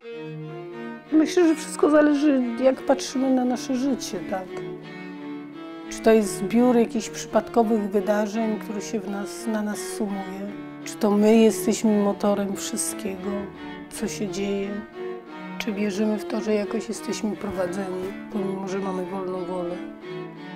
Myślę, że wszystko zależy, jak patrzymy na nasze życie, tak? Czy to jest zbiór jakichś przypadkowych wydarzeń, które się na nas sumuje? Czy to my jesteśmy motorem wszystkiego, co się dzieje? Czy wierzymy w to, że jakoś jesteśmy prowadzeni, pomimo że mamy wolną wolę?